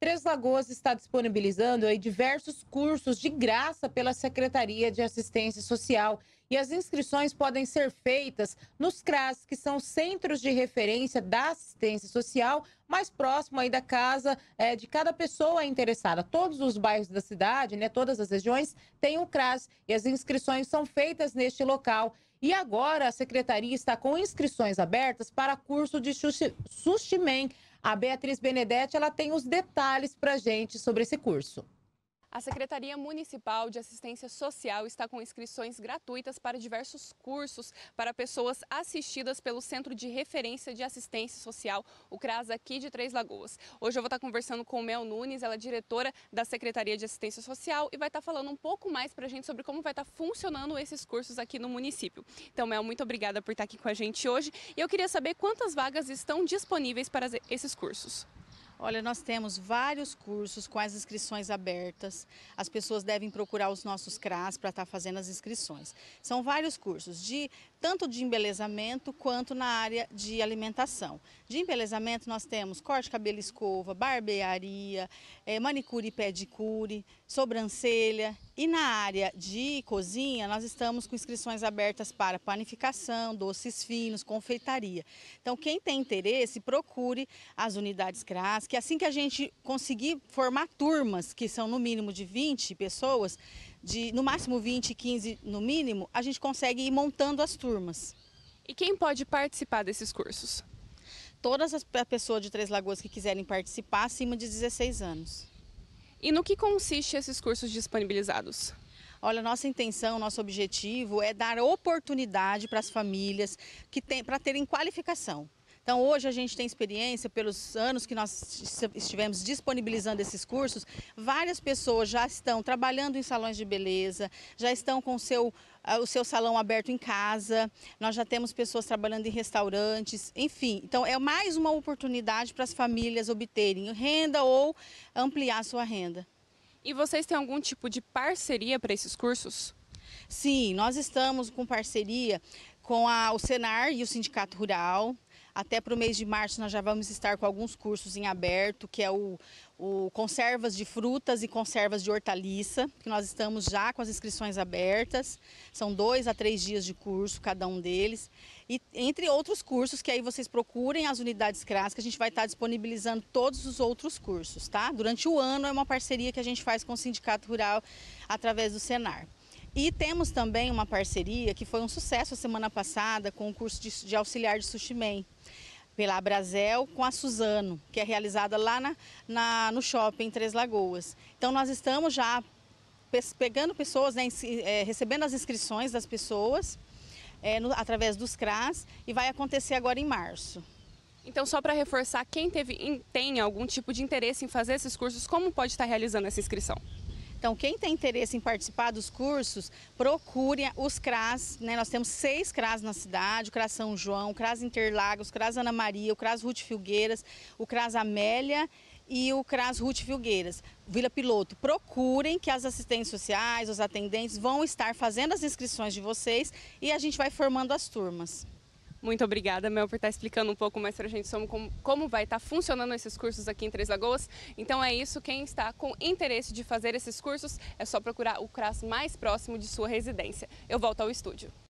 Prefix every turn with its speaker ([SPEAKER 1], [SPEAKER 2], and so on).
[SPEAKER 1] Três Lagoas está disponibilizando aí diversos cursos de graça pela Secretaria de Assistência Social. E as inscrições podem ser feitas nos CRAS, que são centros de referência da assistência social, mais próximo aí da casa de cada pessoa interessada. Todos os bairros da cidade, né, todas as regiões, têm um CRAS e as inscrições são feitas neste local. E agora a Secretaria está com inscrições abertas para curso de Sushi-Men. A Beatriz Benedetti, ela tem os detalhes para a gente sobre esse curso.
[SPEAKER 2] A Secretaria Municipal de Assistência Social está com inscrições gratuitas para diversos cursos para pessoas assistidas pelo Centro de Referência de Assistência Social, o CRAS aqui de Três Lagoas. Hoje eu vou estar conversando com Mel Nunes, ela é diretora da Secretaria de Assistência Social e vai estar falando um pouco mais para a gente sobre como vai estar funcionando esses cursos aqui no município. Então, Mel, muito obrigada por estar aqui com a gente hoje e eu queria saber quantas vagas estão disponíveis para esses cursos.
[SPEAKER 3] Olha, nós temos vários cursos com as inscrições abertas. As pessoas devem procurar os nossos CRAS para estar fazendo as inscrições. São vários cursos, tanto de embelezamento quanto na área de alimentação. De embelezamento nós temos corte, cabelo, escova, barbearia, manicure e pedicure, sobrancelha. E na área de cozinha nós estamos com inscrições abertas para panificação, doces finos, confeitaria. Então quem tem interesse, procure as unidades CRAS, que assim que a gente conseguir formar turmas, que são no mínimo de 20 pessoas, no máximo 20, 15 no mínimo, a gente consegue ir montando as turmas.
[SPEAKER 2] E quem pode participar desses cursos?
[SPEAKER 3] Todas as pessoas de Três Lagoas que quiserem participar, acima de 16 anos.
[SPEAKER 2] E no que consiste esses cursos disponibilizados?
[SPEAKER 3] Olha, nossa intenção, nosso objetivo é dar oportunidade para as famílias para terem qualificação. Então, hoje a gente tem experiência, pelos anos que nós estivemos disponibilizando esses cursos, várias pessoas já estão trabalhando em salões de beleza, já estão com o seu salão aberto em casa, nós já temos pessoas trabalhando em restaurantes, enfim. Então, é mais uma oportunidade para as famílias obterem renda ou ampliar sua renda.
[SPEAKER 2] E vocês têm algum tipo de parceria para esses cursos?
[SPEAKER 3] Sim, nós estamos com parceria com o Senar e o Sindicato Rural. Até para o mês de março nós já vamos estar com alguns cursos em aberto, que é o conservas de frutas e conservas de hortaliça, que nós estamos já com as inscrições abertas. São 2 a 3 dias de curso, cada um deles. E entre outros cursos, que aí vocês procurem as unidades CRAS, que a gente vai estar disponibilizando todos os outros cursos, tá? Durante o ano é uma parceria que a gente faz com o Sindicato Rural através do Senar. E temos também uma parceria que foi um sucesso a semana passada com o curso de auxiliar de Sushi-Men, pela Abrazel com a Suzano, que é realizada lá no shopping Três Lagoas. Então nós estamos já pegando pessoas, né, recebendo as inscrições das pessoas através dos CRAS e vai acontecer agora em março.
[SPEAKER 2] Então, só para reforçar, quem tem algum tipo de interesse em fazer esses cursos, como pode estar realizando essa inscrição?
[SPEAKER 3] Então, quem tem interesse em participar dos cursos, procure os CRAS, né? Nós temos 6 CRAS na cidade, o CRAS São João, o CRAS Interlagos, o CRAS Ana Maria, o CRAS Ruth Filgueiras, o CRAS Amélia e o CRAS Ruth Filgueiras, Vila Piloto. Procurem que as assistentes sociais, os atendentes vão estar fazendo as inscrições de vocês e a gente vai formando as turmas.
[SPEAKER 2] Muito obrigada, Mel, por estar explicando um pouco mais para a gente sobre como vai estar funcionando esses cursos aqui em Três Lagoas. Então é isso, quem está com interesse de fazer esses cursos, é só procurar o CRAS mais próximo de sua residência. Eu volto ao estúdio.